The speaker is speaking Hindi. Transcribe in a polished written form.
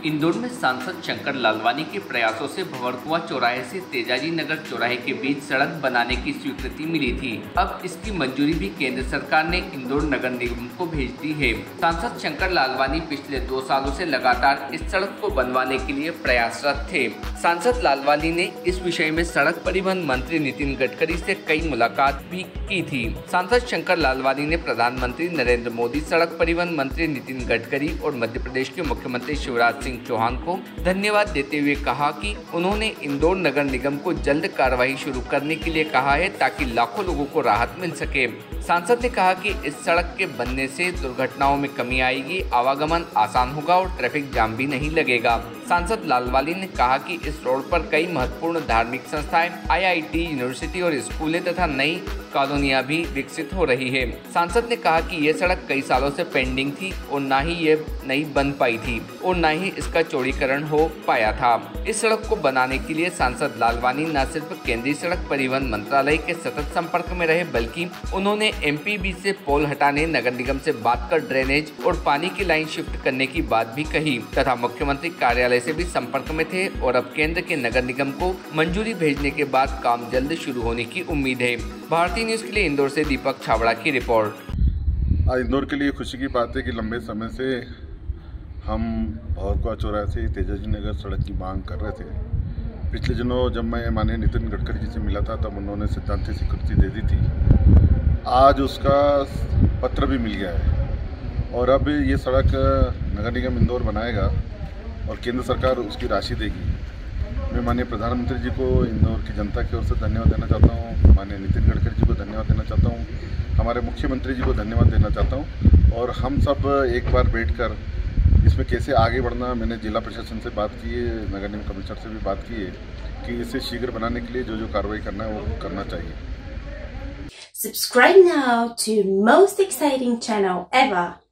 इंदौर में सांसद शंकर लालवानी के प्रयासों से भंवरकुआं चौराहे से तेजाजी नगर चौराहे के बीच सड़क बनाने की स्वीकृति मिली थी। अब इसकी मंजूरी भी केंद्र सरकार ने इंदौर नगर निगम को भेज दी है। सांसद शंकर लालवानी पिछले 2 सालों से लगातार इस सड़क को बनवाने के लिए प्रयासरत थे। सांसद लालवानी ने इस विषय में सड़क परिवहन मंत्री नितिन गडकरी से कई मुलाकात भी की थी। सांसद शंकर लालवानी ने प्रधानमंत्री नरेंद्र मोदी, सड़क परिवहन मंत्री नितिन गडकरी और मध्य प्रदेश के मुख्यमंत्री शिवराज सिंह चौहान को धन्यवाद देते हुए कहा कि उन्होंने इंदौर नगर निगम को जल्द कार्रवाई शुरू करने के लिए कहा है ताकि लाखों लोगों को राहत मिल सके। सांसद ने कहा कि इस सड़क के बनने से दुर्घटनाओं में कमी आएगी, आवागमन आसान होगा और ट्रैफिक जाम भी नहीं लगेगा। सांसद लालवानी ने कहा कि इस रोड पर कई महत्वपूर्ण धार्मिक संस्थाएं, IIT, यूनिवर्सिटी और स्कूलें तथा नई कॉलोनियां भी विकसित हो रही है। सांसद ने कहा कि यह सड़क कई सालों से पेंडिंग थी और न ही ये नहीं बन पाई थी और न ही इसका चौड़ीकरण हो पाया था। इस सड़क को बनाने के लिए सांसद लालवानी न सिर्फ केंद्रीय सड़क परिवहन मंत्रालय के सतत संपर्क में रहे, बल्कि उन्होंने MPB से पोल हटाने, नगर निगम से बात कर ड्रेनेज और पानी की लाइन शिफ्ट करने की बात भी कही तथा मुख्यमंत्री कार्यालय से भी संपर्क में थे और अब केंद्र के नगर निगम को मंजूरी भेजने के बाद काम जल्द शुरू होने की उम्मीद है। भारतीय न्यूज के लिए इंदौर से दीपक छाबड़ा की रिपोर्ट। आज इंदौर के लिए खुशी की बात है कि लंबे समय से हम भंवरकुआं चौराहे से तेजाजी नगर सड़क की मांग कर रहे थे। पिछले दिनों जब मैं माननीय नितिन गडकरी जी से मिला था तब उन्होंने सिद्धांत स्वीकृति दे दी थी। आज उसका पत्र भी मिल गया है और अब ये सड़क नगर निगम इंदौर बनाएगा और केंद्र सरकार उसकी राशि देगी। मैं माननीय प्रधानमंत्री जी को इंदौर की जनता की ओर से धन्यवाद देना चाहता हूँ, माननीय नितिन गडकरी जी को धन्यवाद देना चाहता हूँ, हमारे मुख्यमंत्री जी को धन्यवाद देना चाहता हूँ। और हम सब एक बार बैठकर इसमें कैसे आगे बढ़ना, मैंने जिला प्रशासन से बात की है, नगर निगम कमिश्नर से भी बात की है कि इसे शीघ्र बनाने के लिए जो कार्रवाई करना है वो करना चाहिए। Subscribe now to most exciting channel ever.